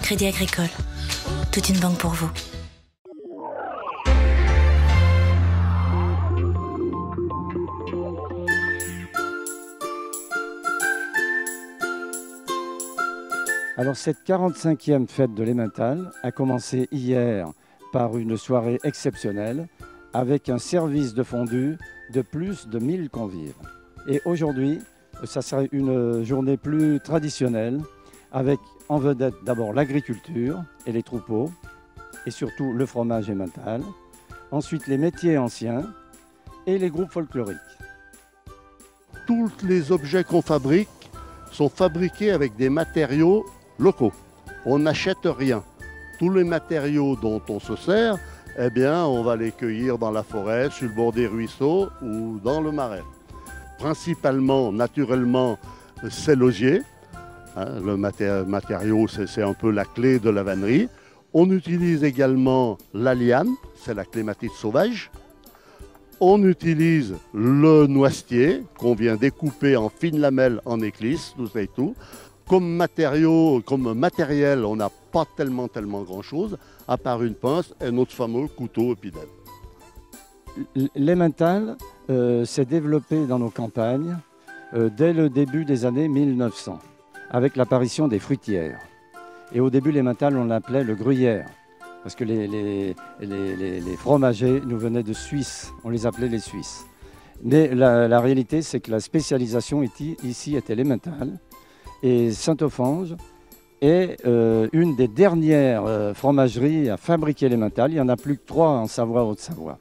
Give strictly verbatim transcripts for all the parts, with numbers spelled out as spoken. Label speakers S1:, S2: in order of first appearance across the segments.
S1: Crédit Agricole, toute une banque pour vous.
S2: Alors cette quarante-cinquième fête de l'Emmental a commencé hier par une soirée exceptionnelle avec un service de fondue de plus de mille convives. Et aujourd'hui, ça serait une journée plus traditionnelle avec en vedette d'abord l'agriculture et les troupeaux et surtout le fromage Emmental, ensuite les métiers anciens et les groupes folkloriques.
S3: Tous les objets qu'on fabrique sont fabriqués avec des matériaux locaux. On n'achète rien. Tous les matériaux dont on se sert, eh bien, on va les cueillir dans la forêt, sur le bord des ruisseaux ou dans le marais. Principalement, naturellement, c'est l'osier. Hein, le maté- matériau, c'est un peu la clé de la vannerie. On utilise également la liane, c'est la clématite sauvage. On utilise le noisetier qu'on vient découper en fines lamelles en éclisses, tout ça et tout. Comme matériau, comme matériel, on n'a pas tellement, tellement grand-chose, à part une pince et notre fameux couteau épidèle.
S2: L'Emmental euh, s'est développé dans nos campagnes euh, dès le début des années mille neuf cents, avec l'apparition des fruitières. Et au début, l'Emmental, on l'appelait le gruyère, parce que les, les, les, les, les fromagers nous venaient de Suisse, on les appelait les Suisses. Mais la, la réalité, c'est que la spécialisation ici était l'Emmental. Et Saint-Offenge est euh, une des dernières euh, fromageries à fabriquer l'Emmental. Il n'y en a plus que trois en Savoie, Haute-Savoie.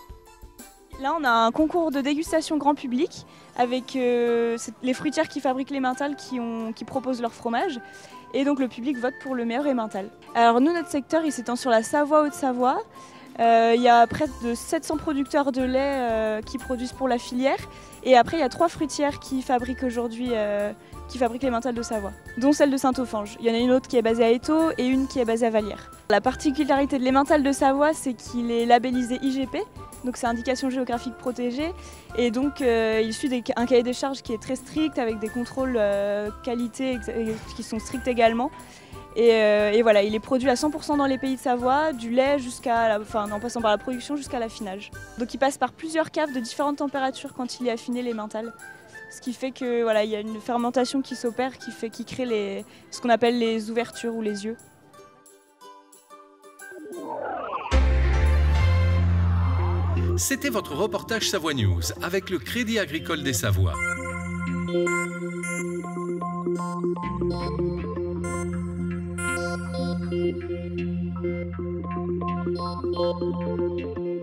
S4: Là, on a un concours de dégustation grand public avec euh, les fruitières qui fabriquent l'Emmental qui, ont, qui proposent leur fromage. Et donc le public vote pour le meilleur Emmental. Alors nous, notre secteur, il s'étend sur la Savoie, Haute-Savoie. Euh, il y a près de sept cents producteurs de lait euh, qui produisent pour la filière. Et après, il y a trois fruitières qui fabriquent aujourd'hui euh, qui fabriquent l'Emmental de Savoie, dont celle de Saint-Offenge. Il y en a une autre qui est basée à Étaux et une qui est basée à Vallières. La particularité de l'Emmental de Savoie, c'est qu'il est labellisé I G P, donc c'est indication géographique protégée. Et donc euh, il suit d'un cahier des charges qui est très strict, avec des contrôles euh, qualité qui sont stricts également. Et, euh, et voilà, il est produit à cent pour cent dans les pays de Savoie, du lait jusqu'à, enfin, en passant par la production jusqu'à l'affinage. Donc il passe par plusieurs caves de différentes températures quand il est affiné l'Emmental. Ce qui fait que voilà, il y a une fermentation qui s'opère, qui fait, qui crée les, ce qu'on appelle les ouvertures ou les yeux.
S5: C'était votre reportage Savoie News avec le Crédit Agricole des Savoies.
S6: Thank you.